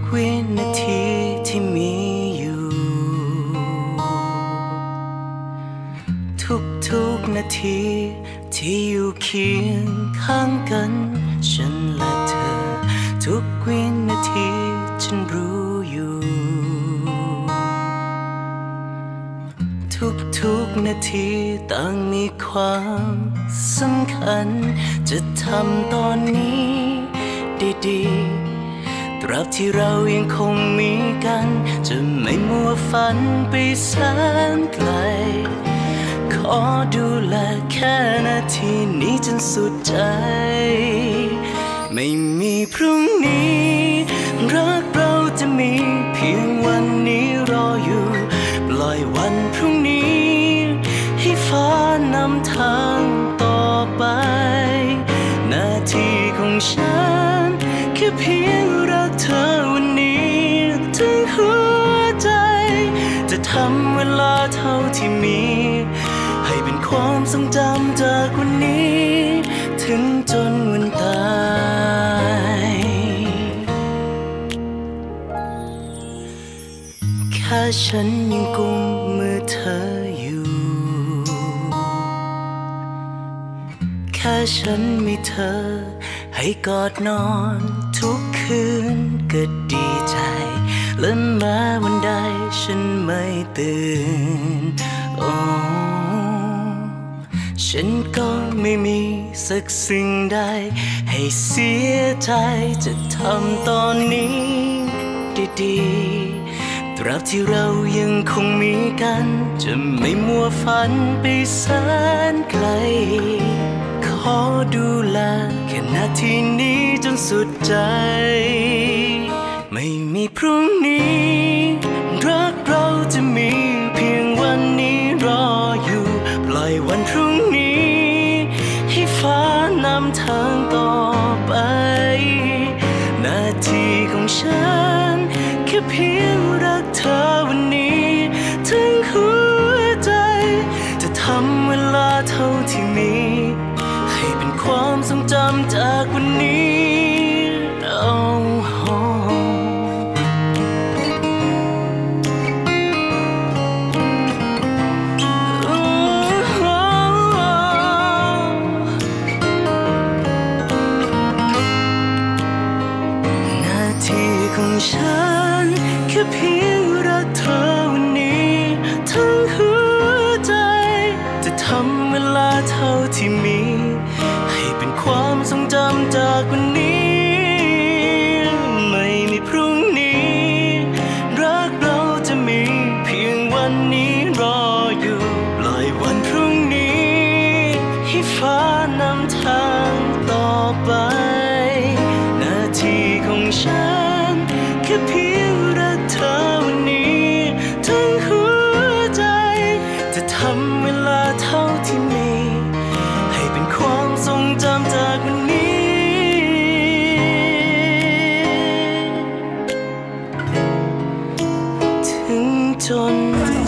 วินาทีที่มีอยู่ทุกนาทีที่อยู่เคียงข้างกันฉันและเธอทุกวินาทีฉันรู้อยู่ทุกนาทีต่างมีความสำคัญจะทำตอนนี้ดีๆตราบที่เรายังคงมีกันจะไม่มัวฝันไปแสนไกลขอดูแลแค่นาทีนี้จนสุดใจไม่มีพรุ่งนี้รักเราจะมีเพียงวันนี้รออยู่ปล่อยวันพรุ่งนี้ให้ฟ้านำทางต่อไปหน้าที่ของฉันแค่เพียงรักเธอวันนี้ถึงหัวใจจะทำเวลาเท่าที่มีให้เป็นความทรงจำจากวันนี้ถึงจนวันตายแค่ฉันยังกุมมือเธออยู่แค่ฉันมีเธอให้กอดนอนทุกคืนก็ดีใจและแม้วันใดฉันไม่ตื่นฉันก็ไม่มีสักสิ่งใดให้เสียใจจะทำตอนนี้ดีๆตราบที่เรายังคงมีกันจะไม่มัวฝันไปแสนไกลขอดูแลแค่นาทีนี้จนสุดใจไม่มีพรุ่งนี้รักเราจะมีเพียงวันนี้รออยู่ปล่อยวันพรุ่งนี้ให้ฟ้านำทางต่อไปหน้าที่ของฉันแค่เพียงรักเธอวันนี้ถึงหัวใจจะทำเวลาเท่าที่มีให้เป็นความทรงจำจากวันนี้ของฉันแค่เพียงรักเธอวันนี้ทั้งหัวใจจะทำเวลาเท่าที่มีให้เป็นความทรงจำจากวันนี้ไม่มีพรุ่งนี้รักเราจะมีเพียงวันนี้รออยู่ปล่อยวันพรุ่งนี้ให้ฟ้านำทางต่อไปหน้าที่ของฉันแค่เพียงรักเธอวันนี้ทั้งหัวใจจะทำเวลาเท่าที่มีให้เป็นความทรงจำจากวันนี้ถึงจน